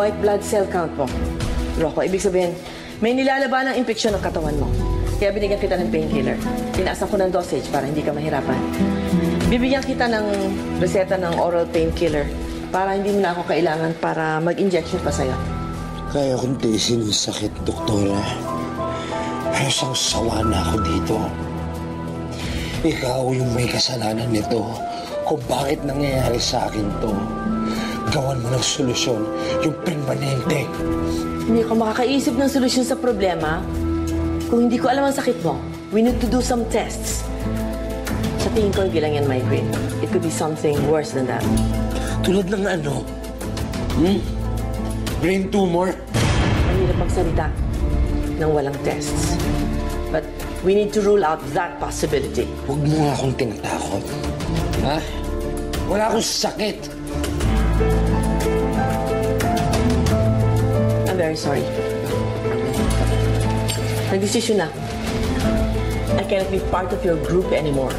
white blood cell count mo. Rocco, ibig sabihin, may nilalaban ng infeksyon ng katawan mo. Kaya binigyan kita ng painkiller. Tinaasan ko ng dosage para hindi ka mahirapan. Bibigyan kita ng reseta ng oral painkiller para hindi mo na ako kailangan para mag-injection pa sa'yo. Kaya kong tiisin yung sakit, doktora. Pero sawa na ako dito. Ikaw yung may kasalanan nito kung bakit nangyayari sa akin to. Gawan mo ng solusyon, yung permanente. Hindi ako makakaisip ng solusyon sa problema kung hindi ko alam ang sakit mo. We need to do some tests. Sa tingin ko, hindi lang yan migraine. It could be something worse than that. Tulad ng ano? Brain tumor? Mahirap magsalita ng walang tests. But we need to rule out that possibility. Huwag mo nga akong tinatakot. Ha? Wala akong sakit. I'm very sorry. Nagdesisyon na. I cannot be part of your group anymore.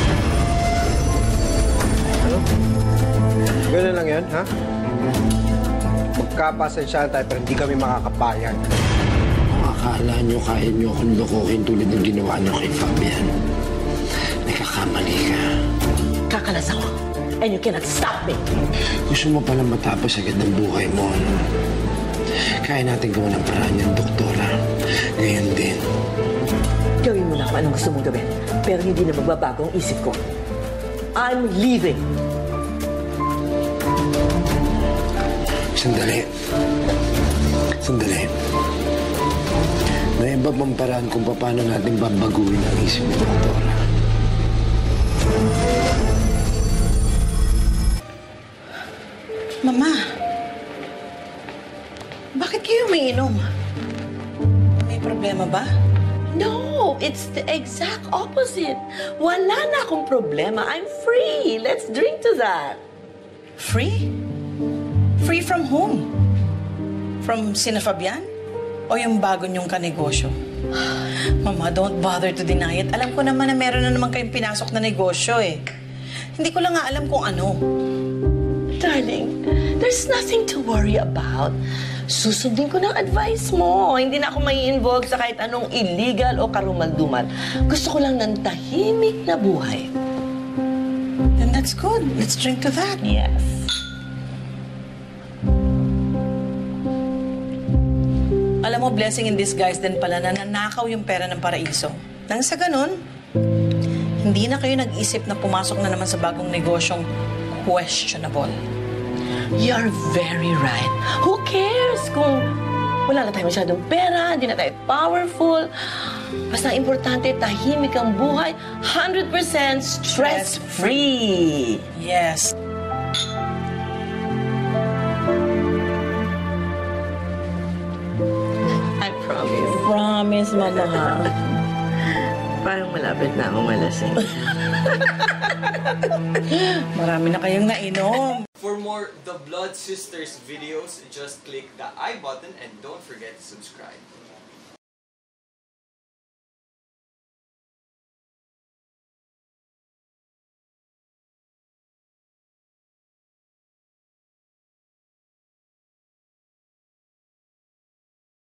Ano? Ganun lang yan, ha? Magkapasensyahan tayo pero hindi kami makakapayag. Kung akala nyo kaya nyo akong lokohin tulad ng ginawa nyo kay Fabian, nagkakamali ka. Kakalas ako. And you cannot stop me. Gusto mo palang matapos agad ng buhay mo, ano? Kaya natin gawa ng paraan yan, doktora. Ngayon din. Gawin mo na kung anong gusto mong gawin. Pero hindi na magbabago ang isip ko. I'm leaving. Sandali. Sandali. May iba pang paraan kung paano natin babaguhin ang isip mo, doktora. Mama, bakit kayo umiinom? May problema ba? No, it's the exact opposite. Wala na akong problema. I'm free. Let's drink to that. Free? Free from whom? From Sina Fabian? O yung bago niyong kanegosyo? Mama, don't bother to deny it. Alam ko naman na meron na naman kayong pinasok na negosyo eh. Hindi ko lang nga alam kung ano. Darling, there's nothing to worry about. Susundin ko ng advice mo. Hindi na ako mai-involve sa kahit anong illegal o karumal-dumal. Gusto ko lang ng tahimik na buhay. Then that's good. Let's drink to that. Yes. Alam mo, blessing in disguise din pala na nanakaw yung pera ng paraiso. Nang sa ganun, hindi na kayo nag-isip na pumasok na naman sa bagong negosyong questionable. You're very right. Who cares kung wala na tayo masyadong pera, hindi na tayo powerful. Basta importante, tahimik ang buhay, 100% stress-free. Yes. I promise. Promise, Mama. Parang malapit na akong malasing. Marami na kayong nainom. For more The Blood Sisters videos, just click the I button and don't forget to subscribe.